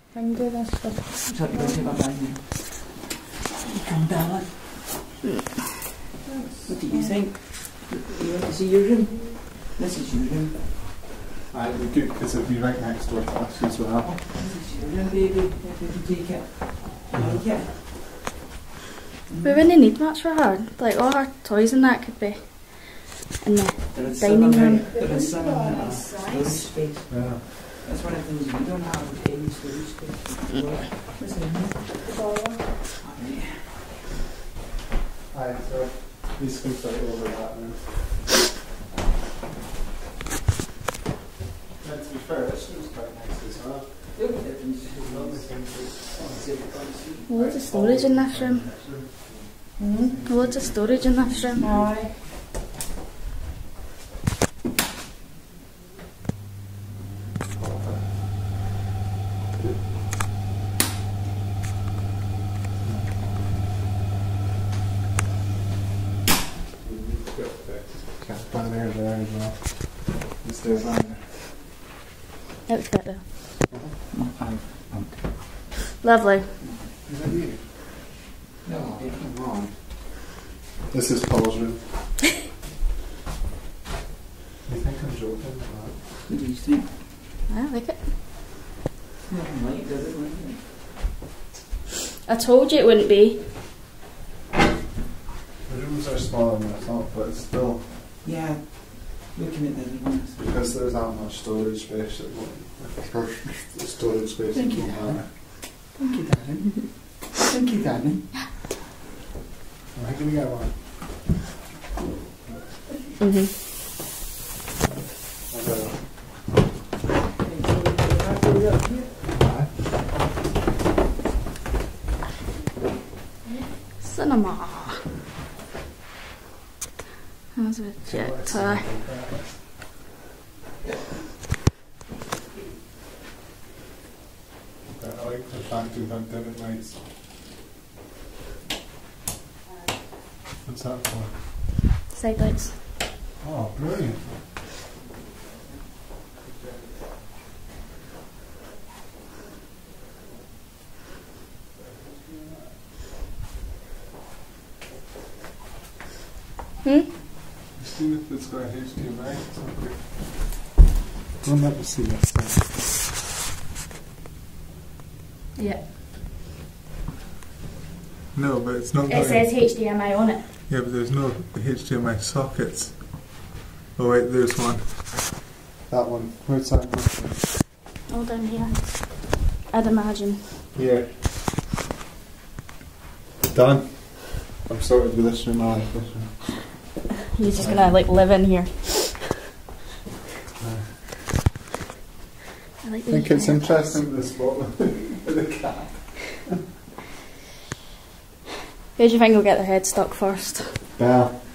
I can do this stuff. So you take my bag now. Come down. What do you think? You want to see your room? This is your room. Aye, it'd be good because it'd be right next door to us as well. This is your room, baby. If you take it. You like it? We wouldn't need much for her. Like all her toys and that could be in the dining room. There is some storage space. Yeah. That's one of the things we don't have any storage space. What's in here? Aye, so these can fit over that room. And to be fair, this room's quite nice as well. Loads of storage in this room. Loads of storage in this room. Aye. Cat banner there as well. The stairs banner. Let's get there. Lovely. Is that you? No, come on. This is Paul's room. You think I'm joking? What do you think? I like it. Nothing like, does it? Like it? I told you it wouldn't be. The rooms are smaller than I thought, but it's still Yeah, looking at the other ones. because there's that much storage space. The storage space. Thank you, darling. Thank you, darling. Thank you, darling. I'm going to get one. Cinema. That's a jet tie. I like the fact we've had different lights. What's that for? Side lights. Oh, brilliant. See if it's got HDMI. We'll never see this thing. Yeah. No, but it's not. It says HDMI on it. Yeah, but there's no HDMI sockets. Oh wait, there's one. That one. Where's that one? All down here. I'd imagine. Yeah. Done. I'm sorted with this room. I like this room. You're just gonna like live in here. I think it's interesting the spot with the cat. Who do you think will get their head stuck first? Belle.